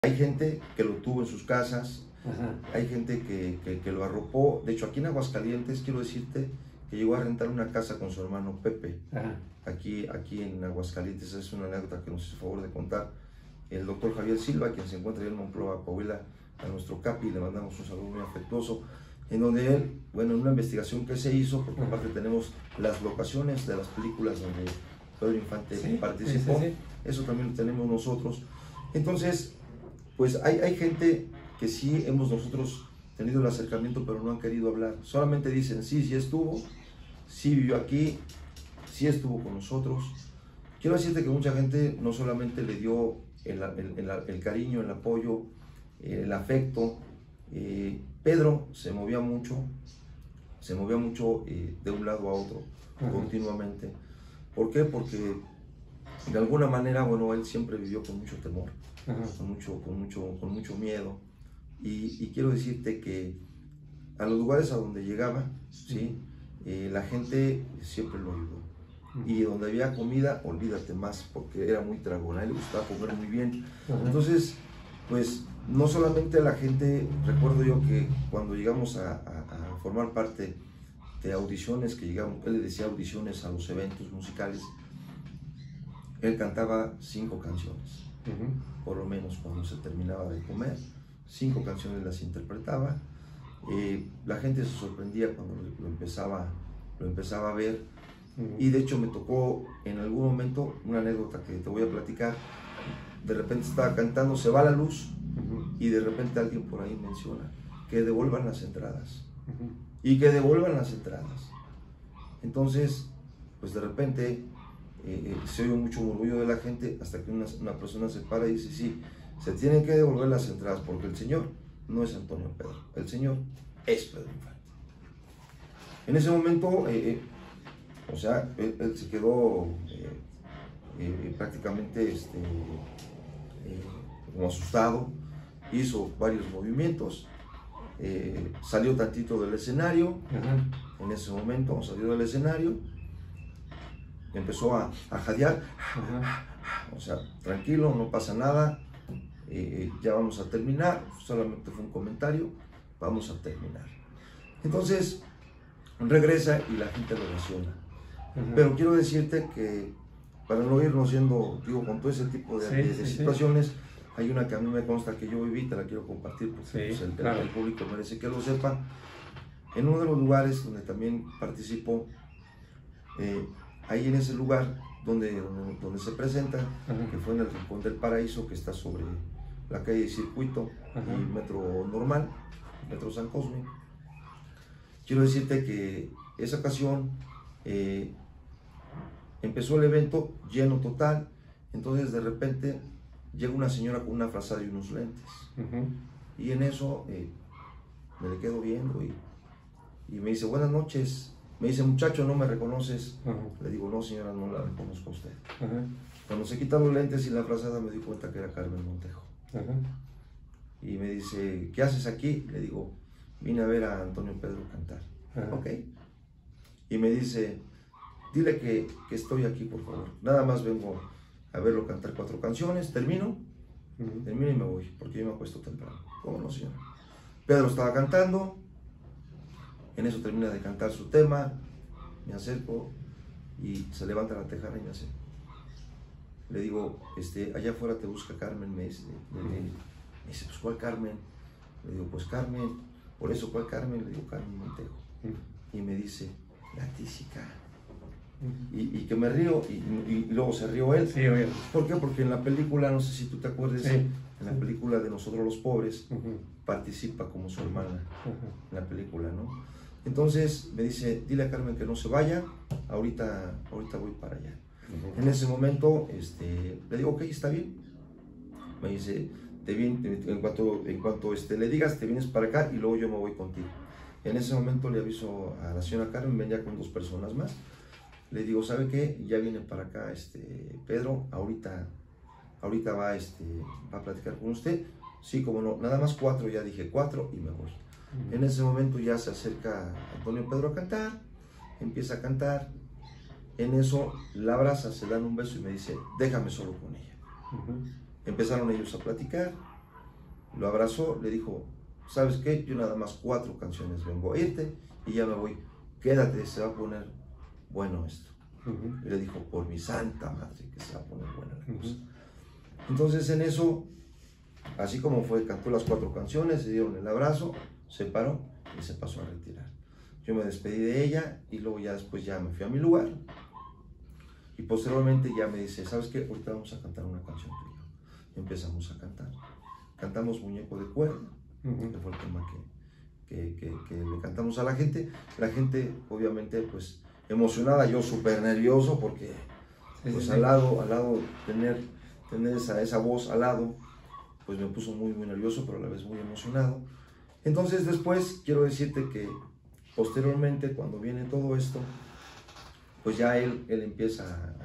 Hay gente que lo tuvo en sus casas, Ajá. hay gente que lo arropó. De hecho, aquí en Aguascalientes, quiero decirte que llegó a rentar una casa con su hermano Pepe. Ajá. Aquí en Aguascalientes, es una anécdota que nos hizo favor de contar el doctor Javier Silva, quien se encuentra en Monclova, Coahuila, a nuestro Capi, le mandamos un saludo muy afectuoso, en donde él, bueno, en una investigación que se hizo, porque aparte tenemos las locaciones de las películas donde Pedro Infante participó, sí. Eso también lo tenemos nosotros. Entonces, pues hay gente que sí hemos nosotros tenido el acercamiento, pero no han querido hablar. Solamente dicen, sí estuvo, sí vivió aquí, sí estuvo con nosotros. Quiero decirte que mucha gente no solamente le dio el cariño, el apoyo, el afecto. Pedro se movía mucho de un lado a otro, continuamente. ¿Por qué? Porque de alguna manera, bueno, él siempre vivió con mucho temor, con mucho miedo. Y quiero decirte que a los lugares a donde llegaba, ¿sí? La gente siempre lo ayudó. Y donde había comida, olvídate más, porque era muy tragón, a él le gustaba comer muy bien. Entonces, pues, no solamente la gente, recuerdo yo que cuando llegamos a formar parte de audiciones, que llegamos, él le decía audiciones a los eventos musicales, él cantaba 5 canciones, por lo menos cuando se terminaba de comer, 5 canciones las interpretaba. La gente se sorprendía cuando lo empezaba a ver. Y de hecho me tocó en algún momento una anécdota que te voy a platicar. De repente estaba cantando, se va la luz y de repente alguien por ahí menciona que devuelvan las entradas y que devuelvan las entradas. Entonces, pues de repente se oye mucho murmullo de la gente hasta que una persona se para y dice, sí, se tienen que devolver las entradas porque el señor no es Antonio Pedro, el señor es Pedro Infante. En ese momento, o sea, él se quedó prácticamente como asustado, hizo varios movimientos, salió tantito del escenario. En ese momento salió del escenario, empezó a jadear, o sea, tranquilo, no pasa nada, ya vamos a terminar, solamente fue un comentario, vamos a terminar. Entonces regresa y la gente lo reacciona. Pero quiero decirte que para no irnos yendo, digo, con todo ese tipo de situaciones, hay una que a mí me consta que yo viví, te la quiero compartir porque pues, el público merece que lo sepa. En uno de los lugares donde también participo, ahí en ese lugar donde se presenta, que fue en el Rincón del Paraíso, que está sobre la calle Circuito y Metro Normal, Metro San Cosme. Quiero decirte que esa ocasión empezó el evento lleno total. Entonces de repente llega una señora con una frazada y unos lentes, y en eso me le quedo viendo y me dice, buenas noches. Me dice, muchacho, ¿no me reconoces? Le digo, no señora, no la reconozco a usted. Cuando se quitan los lentes y la frazada me di cuenta que era Carmen Montejo. Y me dice, ¿qué haces aquí? Le digo, vine a ver a Antonio Pedro cantar. Ok. Y me dice, dile que estoy aquí, por favor. Nada más vengo a verlo cantar 4 canciones, termino y me voy, porque yo me acuesto temprano. ¿Cómo no, señora? Pedro estaba cantando, en eso termina de cantar su tema, me acerco y se levanta la tejana y me hace. Le digo, allá afuera te busca Carmen, me dice, pues ¿cuál Carmen? Le digo, pues Carmen, por eso ¿cuál Carmen? Le digo, Carmen Montejo. Y me dice, la tísica. Y que me río y luego se rió él. Sí, obvio. ¿Por qué? Porque en la película, no sé si tú te acuerdas, en la película de Nosotros los Pobres, participa como su hermana en la película, ¿no? Entonces me dice, dile a Carmen que no se vaya, ahorita voy para allá. En ese momento le digo, ok, está bien. Me dice, en cuanto le digas, te vienes para acá y luego yo me voy contigo. En ese momento le aviso a la señora Carmen, venía con 2 personas más. Le digo, ¿sabe qué? Ya viene para acá Pedro, ahorita va a platicar con usted. Sí, como no, nada más 4, ya dije 4 y me voy. En ese momento ya se acerca Antonio Pedro a cantar, empieza a cantar. En eso la abraza, se dan un beso y me dice, déjame solo con ella. Empezaron ellos a platicar, lo abrazó, le dijo, ¿sabes qué? Yo nada más 4 canciones vengo a irte y ya me voy, quédate, se va a poner bueno esto. Y le dijo, por mi santa madre, que se va a poner buena la cosa. Entonces en eso, así como fue, cantó las 4 canciones, se dieron el abrazo, se paró y se pasó a retirar. Yo me despedí de ella y luego ya después ya me fui a mi lugar. Y posteriormente ya me dice, ¿sabes qué? Ahorita vamos a cantar una canción tuya. Y empezamos a cantar. Cantamos Muñeco de Cuerda, que fue el tema que le cantamos a la gente. La gente, obviamente, pues emocionada, yo súper nervioso porque pues al lado tener esa voz al lado, pues me puso muy nervioso, pero a la vez muy emocionado. Entonces después quiero decirte que posteriormente, cuando viene todo esto, pues ya él empieza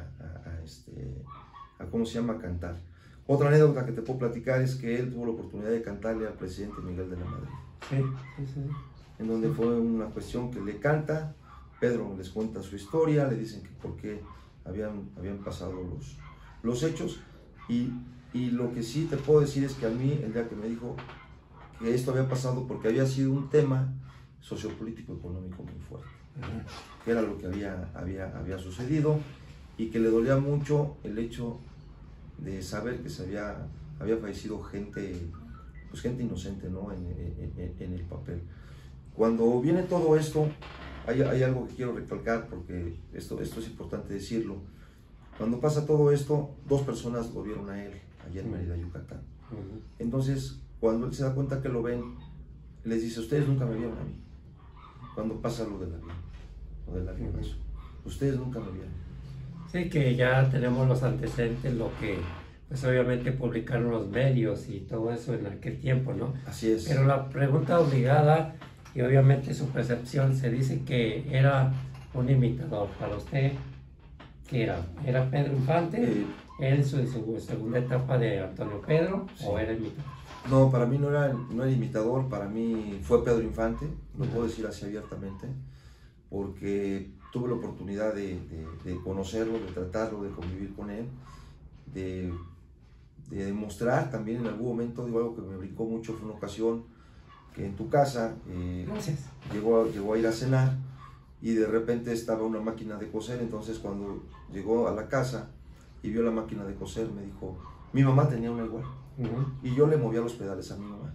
a ¿cómo se llama?, a cantar. Otra anécdota que te puedo platicar es que él tuvo la oportunidad de cantarle al presidente Miguel de la Madrid. En donde fue una cuestión que le canta, Pedro les cuenta su historia, le dicen que por qué habían pasado los hechos, y lo que sí te puedo decir es que a mí, el día que me dijo que esto había pasado porque había sido un tema sociopolítico económico muy fuerte, que era lo que había sucedido, y que le dolía mucho el hecho de saber que había fallecido gente inocente, ¿no?, en el papel. Cuando viene todo esto, hay algo que quiero recalcar, porque esto es importante decirlo. Cuando pasa todo esto, 2 personas lo vieron a él allá en Mérida, Yucatán. Entonces, cuando él se da cuenta que lo ven, les dice, ustedes nunca me vieron a mí. Cuando pasa lo del avión, eso. Ustedes nunca me vieron. Sí, que ya tenemos los antecedentes, lo que pues obviamente publicaron los medios y todo eso en aquel tiempo, ¿no? Así es. Pero la pregunta obligada, y obviamente su percepción, se dice que era un imitador. Para usted, ¿qué era? ¿Era Pedro Infante? ¿En su segunda etapa de Antonio Pedro? Sí. ¿O era imitador? No, para mí no era imitador, para mí fue Pedro Infante, lo puedo decir así abiertamente, porque tuve la oportunidad de conocerlo, de tratarlo, de convivir con él, de demostrar también en algún momento. Digo, algo que me brincó mucho fue una ocasión que en tu casa llegó a ir a cenar, y de repente estaba una máquina de coser. Entonces cuando llegó a la casa y vio la máquina de coser, me dijo, mi mamá tenía una igual. Y yo le movía los pedales a mi mamá.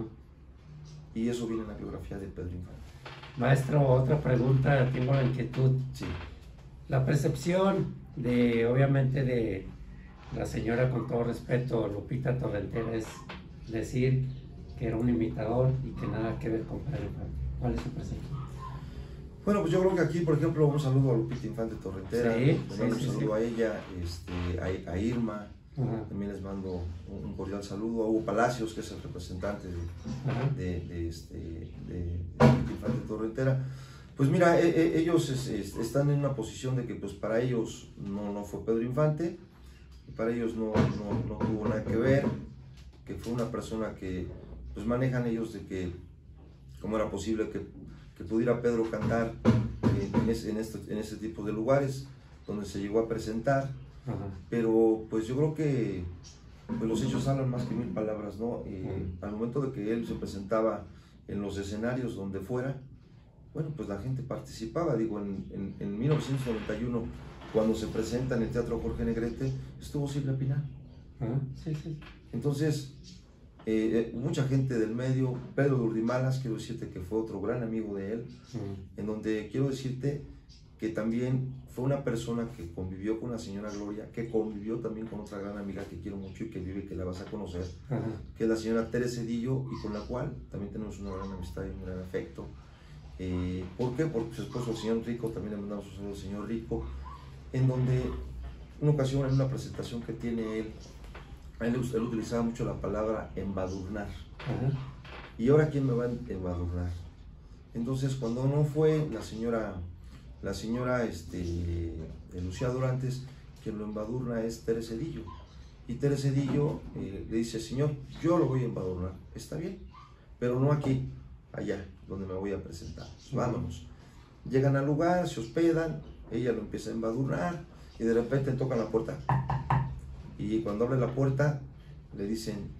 Y eso viene en la biografía de Pedro Infante. Maestro, otra pregunta, tengo la inquietud. Sí. La percepción obviamente de la señora, con todo respeto, Lupita Torrentera, es decir que era un imitador y que nada que ver con Pedro Infante. ¿Cuál es su percepción? Bueno, pues yo creo que aquí, por ejemplo, un saludo a Lupita Infante Torrentera, un saludo a ella, a Irma. También les mando un cordial saludo a Hugo Palacios, que es el representante de Infante Torrentera. Pues mira, ellos están en una posición de que pues para ellos no fue Pedro Infante, para ellos no tuvo nada que ver, que fue una persona que pues manejan ellos de que cómo era posible que pudiera Pedro cantar en este tipo de lugares donde se llegó a presentar. Pero pues yo creo que pues los hechos hablan más que 1000 palabras, ¿no? Al momento de que él se presentaba en los escenarios donde fuera, bueno, pues la gente participaba. Digo, en 1991, cuando se presenta en el Teatro Jorge Negrete, estuvo Silvia Pinal. Entonces, mucha gente del medio, Pedro de Urdimalas, quiero decirte que fue otro gran amigo de él, en donde quiero decirte que también fue una persona que convivió con la señora Gloria, que convivió también con otra gran amiga que quiero mucho y que vive, que la vas a conocer, que es la señora Tere Cedillo, y con la cual también tenemos una gran amistad y un gran afecto. ¿Por qué? Porque su esposo, el señor Rico, también le mandamos un saludo al señor Rico, en donde una ocasión, en una presentación que tiene él utilizaba mucho la palabra embadurnar. ¿Y ahora quién me va a embadurnar? Entonces, cuando no fue la señora Lucía Dorantes, quien lo embadurna es Tere Cedillo. Y Tere Cedillo le dice, señor, yo lo voy a embadurnar, está bien, pero no aquí, allá, donde me voy a presentar. Vámonos. Llegan al lugar, se hospedan, ella lo empieza a embadurnar, y de repente tocan la puerta. Y cuando abre la puerta, le dicen,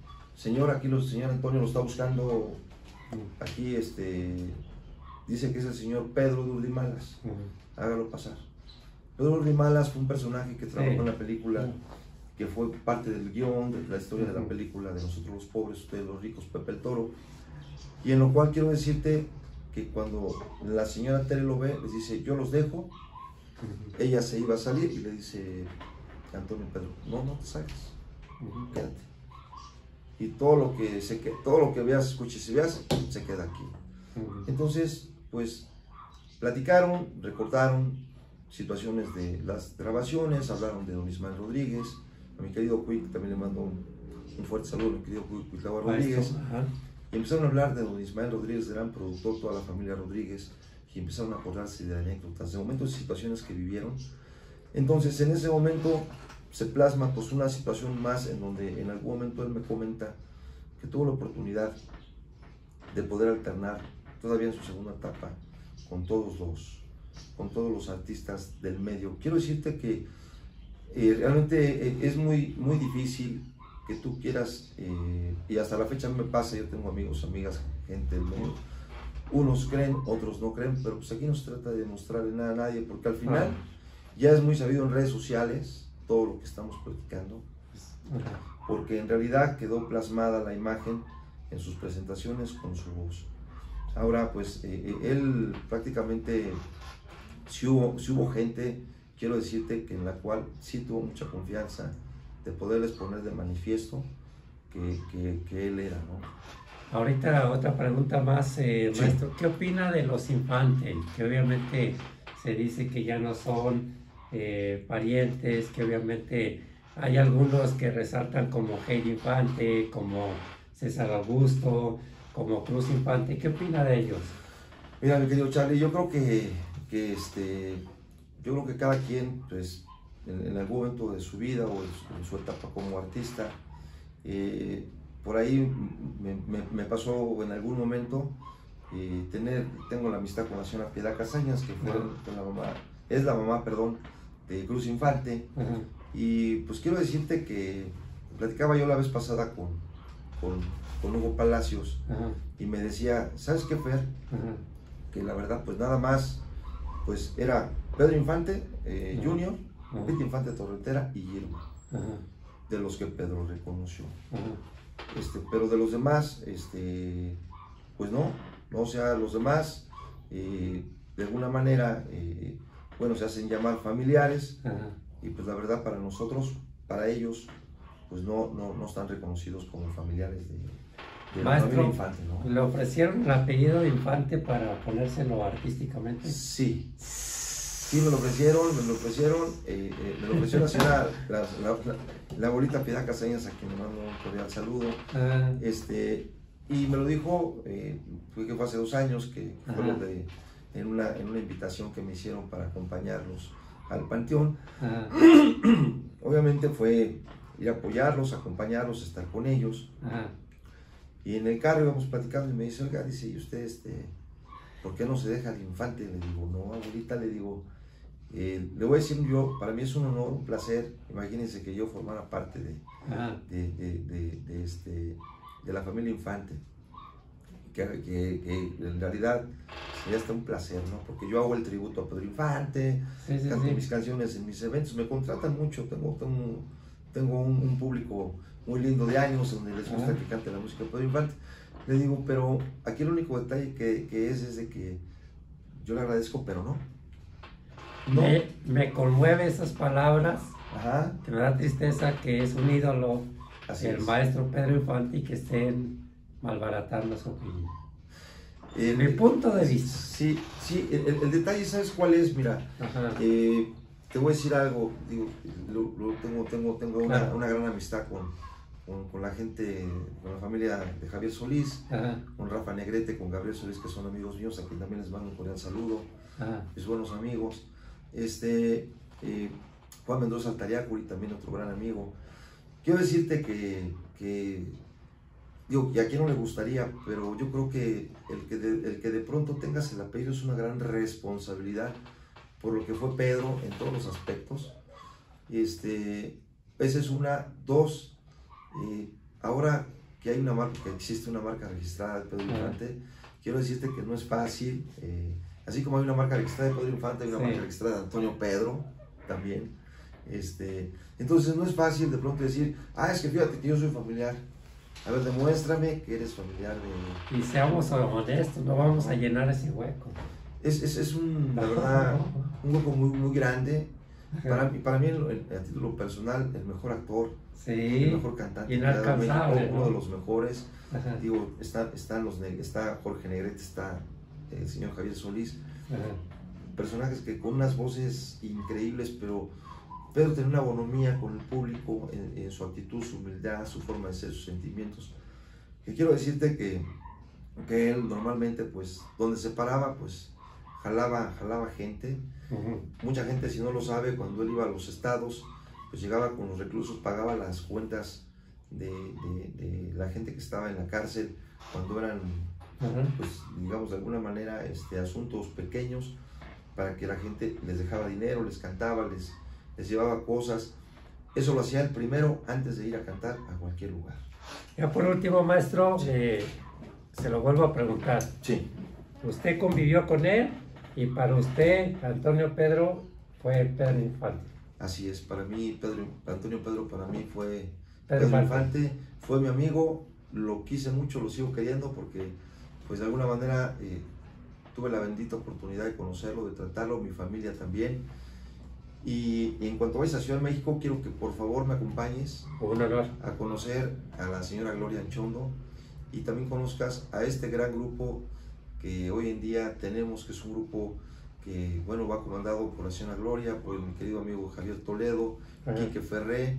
señor, aquí el señor Antonio lo está buscando, aquí dice que es el señor Pedro de Urdimalas, hágalo pasar. Pedro Urdimalas fue un personaje que trabajó en la película, que fue parte del guión, de la historia de la película de Nosotros los Pobres, Ustedes los Ricos, Pepe el Toro, y en lo cual quiero decirte que cuando la señora Tere lo ve, les dice, yo los dejo, ella se iba a salir y le dice Antonio Pedro, no te salgas, quédate. Y todo lo que veas, escuches y veas, se queda aquí. Entonces, pues, platicaron, recordaron situaciones de las grabaciones, hablaron de don Ismael Rodríguez, a mi querido Quick, también le mando un fuerte saludo a mi querido Quick Rodríguez, y empezaron a hablar de don Ismael Rodríguez, gran productor, toda la familia Rodríguez, y empezaron a acordarse de anécdotas, de momentos y situaciones que vivieron. Entonces, en ese momento se plasma pues una situación más en donde en algún momento él me comenta que tuvo la oportunidad de poder alternar todavía en su segunda etapa con todos los artistas del medio. Quiero decirte que realmente es muy difícil que tú quieras, y hasta la fecha me pasa, yo tengo amigos, amigas, gente del medio, unos creen, otros no creen, pero pues aquí no se trata de demostrarle nada a nadie, porque al final ya es muy sabido en redes sociales todo lo que estamos platicando, porque en realidad quedó plasmada la imagen en sus presentaciones con su voz. Ahora pues él prácticamente, si hubo gente, quiero decirte que en la cual sí tuvo mucha confianza de poderles poner de manifiesto que él era, ¿no? Ahorita otra pregunta más, maestro, ¿qué opina de los Infante? Que obviamente se dice que ya no son parientes, que obviamente hay algunos que resaltan como Heidi Infante, como César Augusto, como Cruz Infante. ¿Qué opina de ellos? Mira, mi querido Charlie, yo creo que cada quien, pues, en algún momento de su vida o en su etapa como artista, por ahí me pasó en algún momento tengo la amistad con la señora Piedad Casañas, que fue la mamá de Cruz Infante. Y pues quiero decirte que platicaba yo la vez pasada con Hugo Palacios, y me decía, ¿sabes qué, Fer? Que la verdad, pues nada más, pues era Pedro Infante Jr., Lupita Infante Torretera y Irma, de los que Pedro reconoció. Pero de los demás, pues no, o sea, los demás, de alguna manera, bueno, se hacen llamar familiares, y pues la verdad para nosotros, para ellos, pues no están reconocidos como familiares de la familia Infante, ¿no? ¿Le ofrecieron el apellido de Infante para ponérselo artísticamente? Sí, me lo ofrecieron, la señora, la abuelita Piedad Casañas, a quien le mando un cordial saludo, y me lo dijo, fue hace 2 años, que fue en una invitación que me hicieron para acompañarlos al Panteón. Obviamente fue ir a apoyarlos, acompañarlos, estar con ellos. Y en el carro íbamos platicando y me dice, oiga, dice, ¿y usted por qué no se deja al Infante? Le digo, no, abuelita, le digo, le voy a decir yo, para mí es un honor, un placer, imagínense que yo formara parte de la familia Infante, que en realidad sería hasta un placer, ¿no? Porque yo hago el tributo a Pedro Infante, canto mis canciones en mis eventos, me contratan mucho, tengo un público muy lindo de años donde les gusta que cante la música de Pedro Infante. Le digo, pero aquí el único detalle que es de que yo le agradezco, pero no. Me conmueve esas palabras, que me da tristeza que es un ídolo, maestro Pedro Infante, y que estén malbaratando su opinión. Mi punto de vista. Sí, el detalle, ¿sabes cuál es? Mira, te voy a decir algo, digo, tengo una gran amistad con la gente, con la familia de Javier Solís, con Rafa Negrete, con Gabriel Solís, que son amigos míos, a quien también les mando un cordial saludo, mis buenos amigos. Juan Mendoza Altariacuri, también otro gran amigo. Quiero decirte que digo, y a quien no le gustaría, pero yo creo que el que de pronto tengas el apellido es una gran responsabilidad por lo que fue Pedro en todos los aspectos. Esa es una. 2, ahora que hay que existe una marca registrada de Pedro Infante. Quiero decirte que no es fácil, así como hay una marca registrada de Pedro Infante, hay una marca registrada de Antonio Pedro también. Entonces no es fácil de pronto decir, es que fíjate que yo soy familiar. A ver, demuéstrame que eres familiar de... Y seamos honestos, no vamos a llenar ese hueco. Es la verdad, un hueco muy, muy grande. Para mí, a título personal, el mejor actor, el mejor cantante, inalcanzable, uno de los mejores. Digo, está Jorge Negrete, está el señor Javier Solís. Personajes que con unas voces increíbles, pero Pedro tenía una bonomía con el público en su actitud, su humildad, su forma de ser, sus sentimientos. Que quiero decirte que él normalmente, pues, donde se paraba, pues, jalaba gente. Mucha gente, si no lo sabe, cuando él iba a los estados, pues llegaba con los reclusos, pagaba las cuentas de la gente que estaba en la cárcel, cuando eran, pues, digamos, de alguna manera, asuntos pequeños, para que la gente les dejaba dinero, les cantaba, les llevaba cosas. Eso lo hacía el primero antes de ir a cantar a cualquier lugar. Ya por último, maestro, se lo vuelvo a preguntar. Sí. ¿Usted convivió con él? Y para usted, Antonio Pedro, fue Pedro Infante. Así es, para mí, Antonio Pedro para mí fue Pedro Infante, fue mi amigo, lo quise mucho, lo sigo queriendo porque, pues de alguna manera, tuve la bendita oportunidad de conocerlo, de tratarlo, mi familia también. Y en cuanto vayas a Ciudad de México, quiero que por favor me acompañes a conocer a la señora Gloria Anchondo y también conozcas a este gran grupo que hoy en día tenemos, que es un grupo que, bueno, va comandado por la señora Gloria, por mi querido amigo Javier Toledo, Quique Ferré,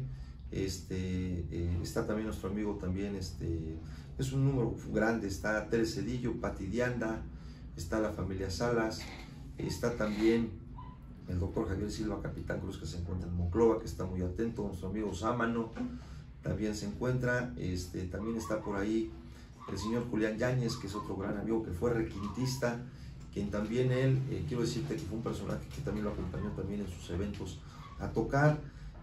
está también nuestro amigo también, es un número grande, está Tere Cedillo, Pati Dianda, está la familia Salas, está también el doctor Javier Silva, Capitán Cruz, que se encuentra en Monclova, que está muy atento, nuestro amigo Sámano también se encuentra, también está por ahí el señor Julián Yáñez, que es otro gran amigo, que fue requintista, quien también él, quiero decirte que fue un personaje que también lo acompañó también en sus eventos a tocar,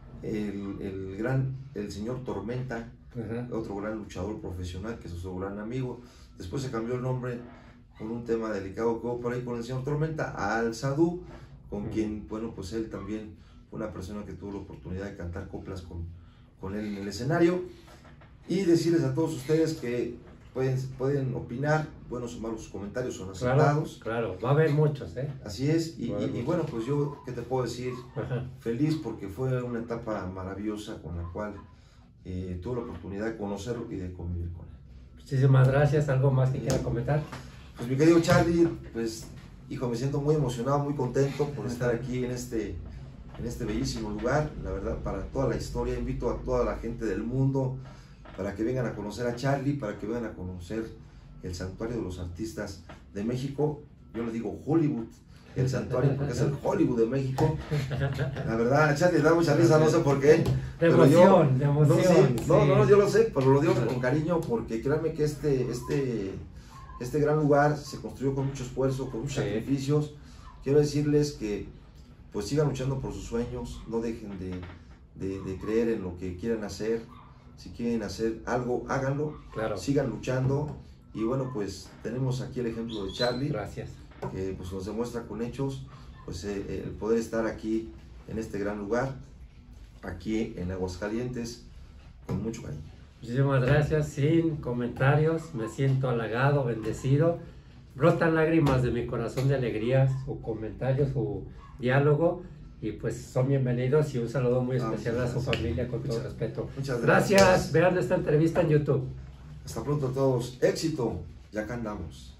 el señor Tormenta, otro gran luchador profesional, que es otro gran amigo. Después se cambió el nombre con un tema delicado que hubo por ahí con el señor Tormenta, al Sadú, con quien, bueno, pues él también fue una persona que tuvo la oportunidad de cantar coplas con él en el escenario. Y decirles a todos ustedes que pueden opinar, buenos o malos comentarios son aceptados. Claro, va a haber muchos, Así es, y bueno, pues yo, ¿qué te puedo decir? Feliz porque fue una etapa maravillosa con la cual tuve la oportunidad de conocerlo y de convivir con él. Muchísimas gracias. ¿Algo más que quiera comentar? Pues mi querido Charlie, pues hijo, me siento muy emocionado, muy contento por estar aquí en este bellísimo lugar. La verdad, para toda la historia, invito a toda la gente del mundo para que vengan a conocer a Charlie, para que vengan a conocer el Santuario de los Artistas de México. Yo le digo Hollywood, el santuario, porque es el Hollywood de México. La verdad, a Charlie le da mucha risa, no sé por qué. De emoción. No, yo lo sé, pero lo digo con cariño, porque créanme que este gran lugar se construyó con mucho esfuerzo, con muchos sacrificios. Quiero decirles que pues sigan luchando por sus sueños, no dejen de creer en lo que quieran hacer. Si quieren hacer algo, háganlo, sigan luchando. Y bueno, pues tenemos aquí el ejemplo de Charlie. Gracias. Que pues nos demuestra con hechos pues el poder estar aquí en este gran lugar, aquí en Aguascalientes, con mucho cariño. Muchísimas gracias, sin comentarios, me siento halagado, bendecido, brotan lágrimas de mi corazón de alegría, su comentario, su diálogo, y pues son bienvenidos y un saludo muy especial a su familia con todo respeto. Muchas gracias. Vean esta entrevista en YouTube. Hasta pronto a todos, éxito, y acá andamos.